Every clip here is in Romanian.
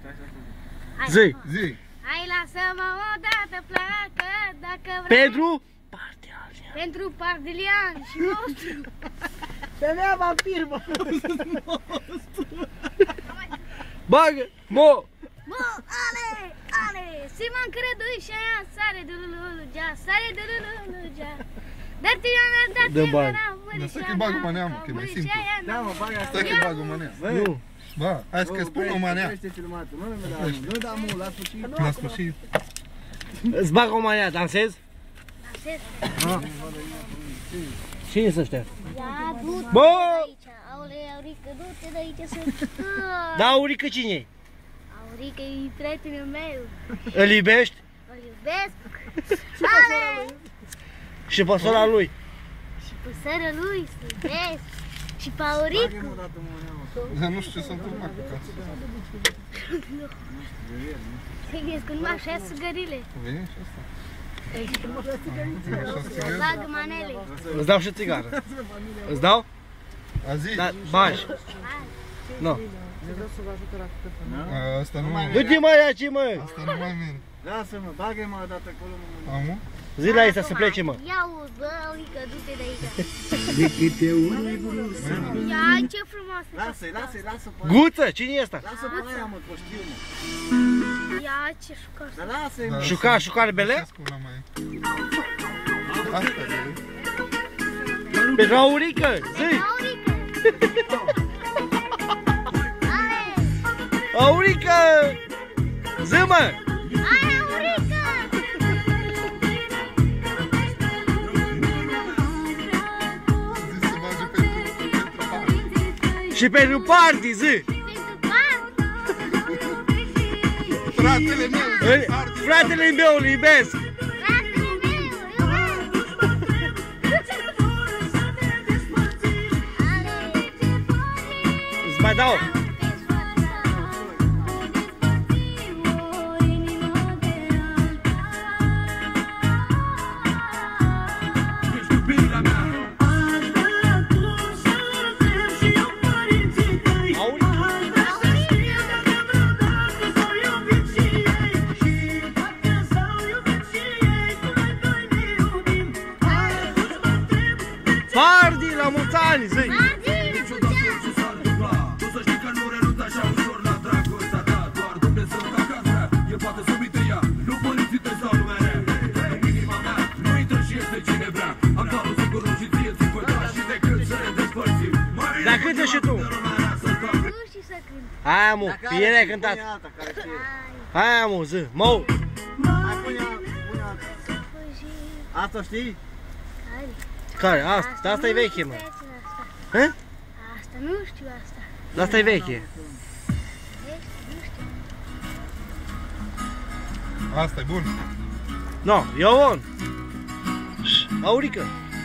Zi. Zi. Hai, lasă-mă odată, pleacă, dacă vrei. Pentru Pardilian. Pentru Pardilian și nostru. Femeia vampir, bă! Bagă! Mo! Mă, ale, Simon Crădușa, sare de lulugea, sare de lulugea. Dar tine Dă bani. Lăsa că-i bagă manea, mă, că e mai simplu. Da, mă, bagă asta. Stai că-i bagă manea. Nu. Ba, hai să spun o manea. Nu, da, mă, la sfârșit. La sfârșit. Îți bag o manea, dansezi? Cine să știa? Ia, du-te Bă! de aici. Aule, Aurică, du-te de aici să... Da, Aurică cine-i? Aurică e prietenul meu. Îl iubești? Îl iubesc. Ale! Și pe sora lui. Și pe sără lui, să iubesc. Și pe Auricu. Dar nu știu ce s-a întâmplat cu casă. Serios, că numai așa sugările. Vine și asta. Bagă manele. Îți dau și țigară. Îți dau? A zi? Da, bagi. Nu. Asta nu mai Du-te mă aici, mă! Asta nu mai merge. Lasă-mă, bagă-mă odată acolo, mă. Amu? Zi la asta să plece, mă. Ia uzi, bă, Aurică, du-te de aici. De câte ori Ia, ce frumoasă. Lasă-i, lasă-i, lasă-i. Guță, cine e asta? Lasă pe aia, mă, că o știu, mă. Ia, ce șucar. Dar lasă-i, mă. Șucar bele? Asta e. Pentru Aurică, zi! Aurică. Ale, Aurică! Zi, mă! hai, Aurică. Zi să bage pentru bani. Și pentru party, zi! Pentru bani. Fratele meu, zi, party. Fratele meu îl iubesc! Fratele meu, iubesc. Ale, Îți mai dau! Party la mulți ani, zi! Dar cântă și tu! Nu știu să cânt. Hai, mu, ieri ai cântat! Hai, mu, zi! Mou! Mai pune alta. Asta știi? Care? Asta e veche, mă! Hă? Asta nu știu asta. Asta e veche! Nu știu. Asta e bun. No, Ion! Aurică!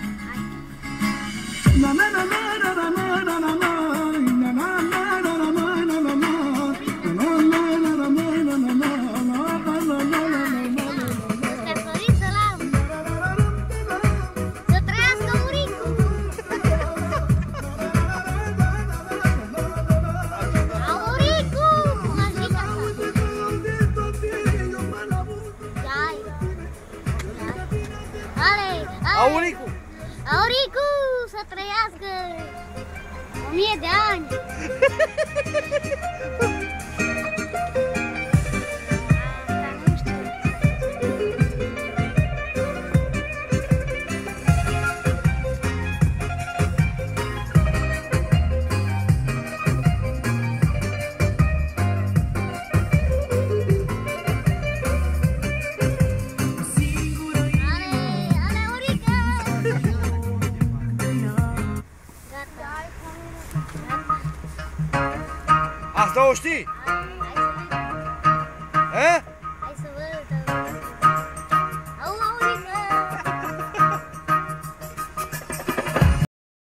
Sărbătorită la să trăiască Auricu. Auricu! Mașica sa. Ale! Auricu! Auricu! Să trăiască 1000 de ani! Asta o știi? Hai să vedem. Eh?